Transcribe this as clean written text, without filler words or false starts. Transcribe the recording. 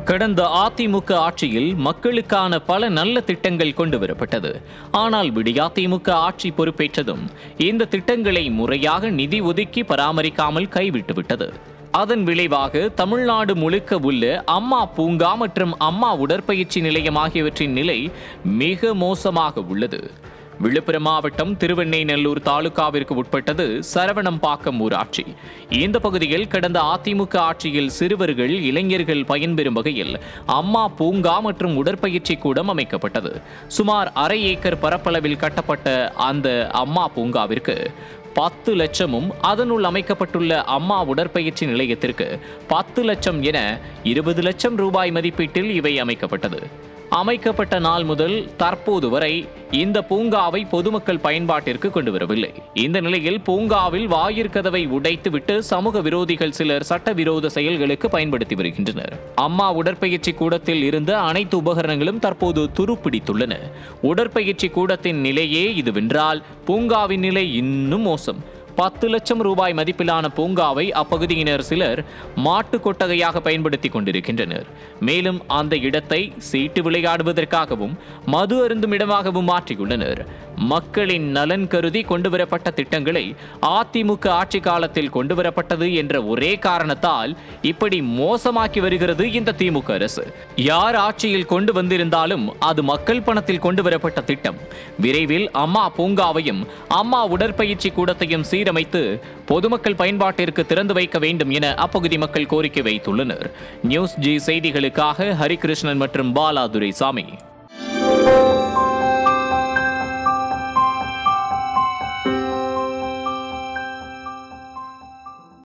கடந்த அதிமுக ஆட்சியில் மக்களுக்கான பல நல்ல திட்டங்கள் கொண்டு வரப்பட்டது. ஆனால் விடியாதிமுக ஆட்சி பொறுப்பேற்றதும் இந்த திட்டங்களை முறையாக நிதி ஒதுக்கி பராமரிக்காமல் கைவிட்டுவிட்டது. அதன் விளைவாக தமிழ்நாடு முழுக்க உள்ள அம்மா பூங்கா மற்றும் அம்மா உடற்பயிற்சி நிலையம் ஆகியவற்றின் நிலை மிக மோசமாக உள்ளது. விழுப்புரம் மாவட்டம் திருவெண்ணெய்நல்லூர் தாலுகாவிற்கு உட்பட்டது சரவணம்பாக்கம் ஊராட்சி. இந்த பகுதியில் கடந்த அதிமுக ஆட்சியில் சிறுவர்கள், இளைஞர்கள் பயன்பெறும் வகையில் அம்மா பூங்கா மற்றும் உடற்பயிற்சி கூடம் அமைக்கப்பட்டது. சுமார் 1/2 ஏக்கர் பரப்பளவில் கட்டப்பட்ட அந்த அம்மா பூங்காவிற்கு 10 லட்சமும் அதனுள் அமைக்கப்பட்டுள்ள அம்மா உடற்பயிற்சி நிலையத்திற்கு 10 லட்சம் என 20 லட்சம் ரூபாய் மதிப்பீட்டில் இவை அமைக்கப்பட்டது. அமைக்கப்பட்ட நாள் முதல் தற்போது வரை இந்த பூங்காவை பொதுமக்கள் பயன்பாட்டிற்கு கொண்டு வரவில்லை. இந்த நிலையில் பூங்காவில் வாயிற்கதவை உடைத்துவிட்டு சமூக விரோதிகள் சிலர் சட்டவிரோத செயல்களுக்கு பயன்படுத்தி வருகின்றனர். அம்மா உடற்பயிற்சி கூடத்தில் இருந்த அனைத்து உபகரணங்களும் தற்போது துருப்பிடித்துள்ளன. உடற்பயிற்சி கூடத்தின் நிலையே இதுவென்றால் பூங்காவின் நிலை இன்னும் மோசம். 10 லட்சம் ரூபாய் மதிப்பிலான பூங்காவை அப்பகுதியினர் சிலர் மாட்டு கொட்டகையாக பயன்படுத்தி கொண்டிருக்கின்றனர். மேலும் அந்த இடத்தை சீட்டு விளையாடுவதற்காகவும் மது அருந்தும் இடமாகவும் மாற்றியுள்ளனர். மக்களின் நலன் கருதி கொண்டுவரப்பட்ட திட்டங்களை அதிமுக ஆட்சி காலத்தில் கொண்டுவரப்பட்டது என்ற ஒரே காரணத்தால் இப்படி மோசமாக்கி வருகிறது இந்த திமுக அரசு. யார் ஆட்சியில் கொண்டு வந்திருந்தாலும் அது மக்கள் பணத்தில் கொண்டுவரப்பட்ட திட்டம். விரைவில் அம்மா பூங்காவையும் அம்மா உடற்பயிற்சி கூடத்தையும் சீரமைத்து பொதுமக்கள் பயன்பாட்டிற்கு திறந்து வைக்க வேண்டும் என அப்பகுதி மக்கள் கோரிக்கை வைத்துள்ளனர். NewsJ செய்திகளுக்காக ஹரிகிருஷ்ணன் மற்றும் பாலாதுரைசாமி.